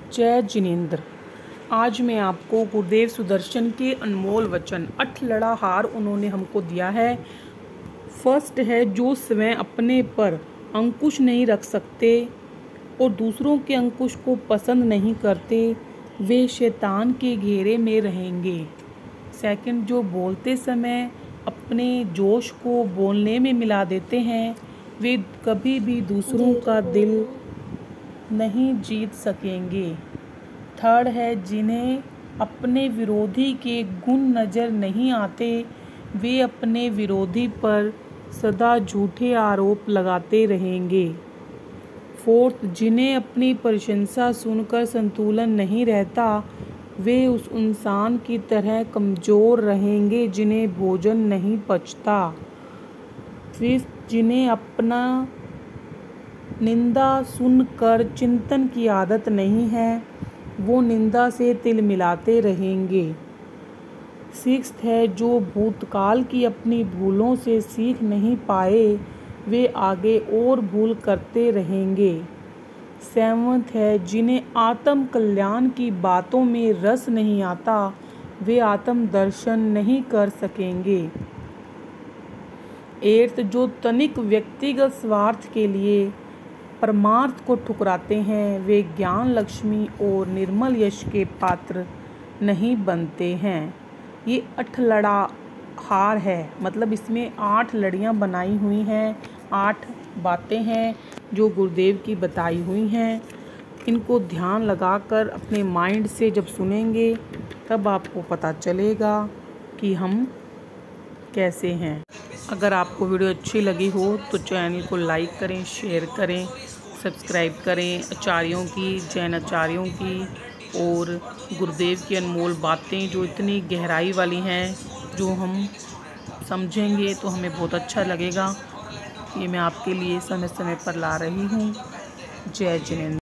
जय जिनेंद्र। आज मैं आपको गुरुदेव सुदर्शन के अनमोल वचन अठलड़ा हार उन्होंने हमको दिया है। फर्स्ट है, जो स्वयं अपने पर अंकुश नहीं रख सकते और दूसरों के अंकुश को पसंद नहीं करते, वे शैतान के घेरे में रहेंगे। सेकंड, जो बोलते समय अपने जोश को बोलने में मिला देते हैं, वे कभी भी दूसरों का दिल नहीं जीत सकेंगे। थर्ड है, जिन्हें अपने विरोधी के गुण नज़र नहीं आते, वे अपने विरोधी पर सदा झूठे आरोप लगाते रहेंगे। फोर्थ, जिन्हें अपनी प्रशंसा सुनकर संतुलन नहीं रहता, वे उस इंसान की तरह कमज़ोर रहेंगे जिन्हें भोजन नहीं पचता। फिफ्थ, जिन्हें अपना निंदा सुनकर चिंतन की आदत नहीं है, वो निंदा से तिल मिलाते रहेंगे। सिक्स्थ है, जो भूतकाल की अपनी भूलों से सीख नहीं पाए, वे आगे और भूल करते रहेंगे। सेवंथ है, जिन्हें आत्म कल्याण की बातों में रस नहीं आता, वे आत्म दर्शन नहीं कर सकेंगे। एट्थ, जो तनिक व्यक्तिगत स्वार्थ के लिए परमार्थ को ठुकराते हैं, वे ज्ञान लक्ष्मी और निर्मल यश के पात्र नहीं बनते हैं। ये अठलड़ा हार है, मतलब इसमें 8 लड़ियाँ बनाई हुई हैं, 8 बातें हैं जो गुरुदेव की बताई हुई हैं। इनको ध्यान लगाकर अपने माइंड से जब सुनेंगे तब आपको पता चलेगा कि हम कैसे हैं। अगर आपको वीडियो अच्छी लगी हो तो चैनल को लाइक करें, शेयर करें, सब्सक्राइब करें। आचार्यों की, जैन आचार्यों की और गुरुदेव की अनमोल बातें जो इतनी गहराई वाली हैं, जो हम समझेंगे तो हमें बहुत अच्छा लगेगा। ये मैं आपके लिए समय समय पर ला रही हूँ। जय जिनेंद्र।